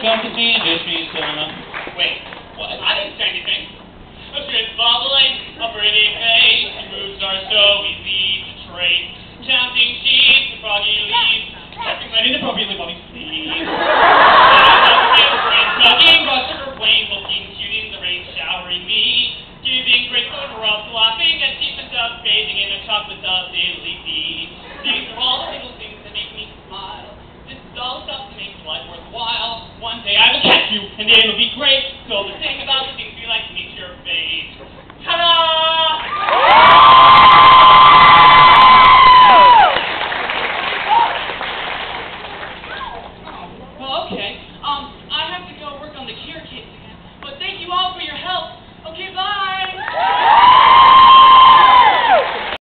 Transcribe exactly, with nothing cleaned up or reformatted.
come to me and dish me some. Wait, what? I didn't say anything. A strip bubbling, a pretty face, and moves are so easy to trace. Counting sheets, the froggy leaves, stepping right into appropriately while he sleeps. Smugging, buster her plane, looking cute in the rain, showering me, giving graceful rubs, laughing at cheap and stuff, bathing in a chocolate dove, daily tea. These are all the little things that make me smile. This is all the stuff that makes life worthwhile. One day I will catch you, and it'll be great. So the thing about the things we like to meet your face. Ta-da!